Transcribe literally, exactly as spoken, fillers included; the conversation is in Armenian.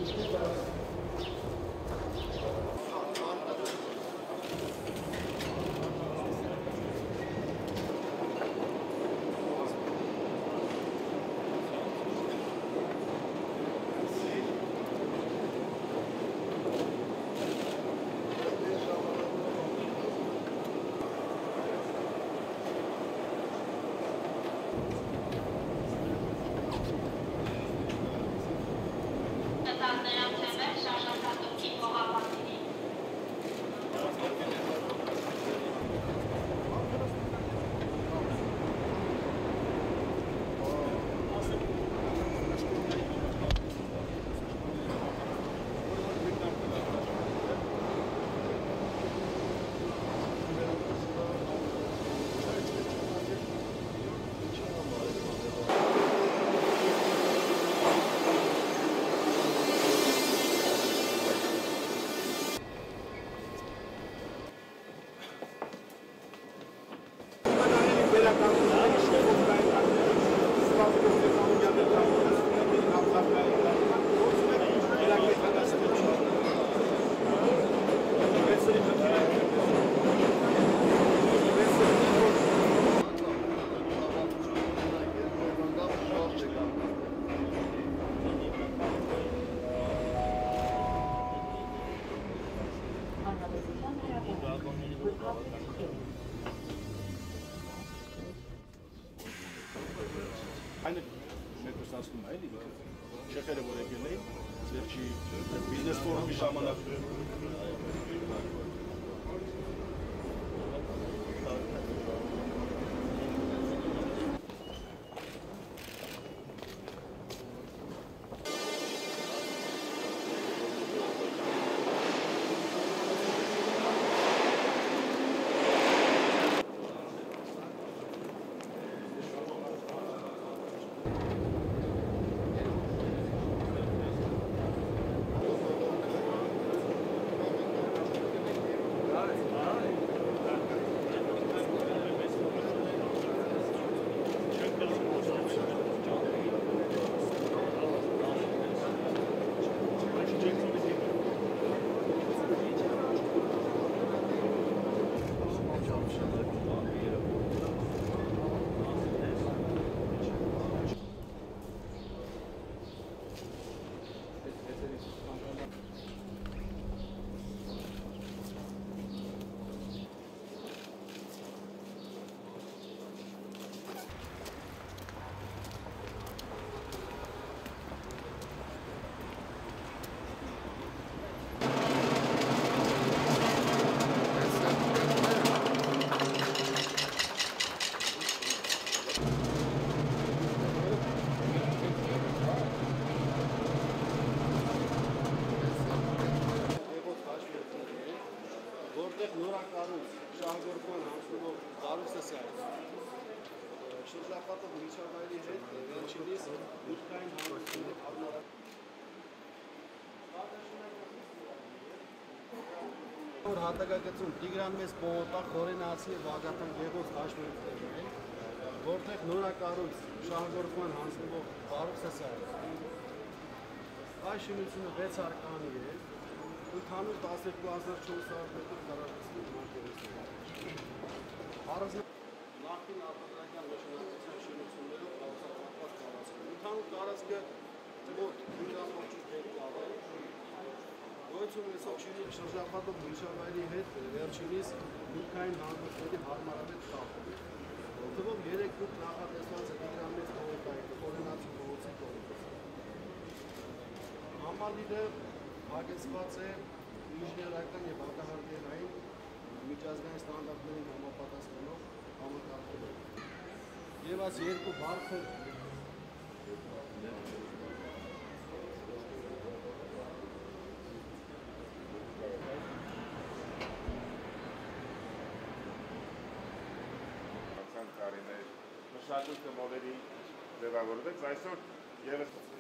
Eine մեկ էլի շեֆերը որ եկել էին, վերջի բիզնես ֆորումի ժամանակ նորակառույց շահագործման հանձնվող կառույցը շրջապատող միջավայրի հետ վերջինիս մուտքային հարաբերությունների առնվազն հատակագծում Տիգրան Մեծ պողոտա Խորենացի Վագատան Գեղոց հաշվարկներն են, որտեղ նորակառույց շահագործման հանձնվող կառույցը այս շինությունը վեց արկանի է, ընդհանուր տասներկու հազար չորս հարյուր մետր քառակուսի մակերեսն է։ Նախկին արտադրական նշանակության շինություններով կառուցապատված տարածք։ Ընդհանուր տարածքը մոտ հյուրամոճի դեպի ավայր։ Գոյություն ունեցող շրջապատող միջավայրի հետ վերջինիս մուտքային հանգույցների հարմարավետ կապ։ Թվով երեք մուտք նախատեսված է Տիգրան Մեծ պողոտայի Խորենացի փողոցի կողմից։ Համալիրը հագեցված է ինժեներական և հակահարդյունային միջազգային ստանդարտներին համապատասխանող համակարգերով։ Եվ այս երկու բարձր տարիներ մշակույթը մոլերի ձևավորվեց, այսօր ևս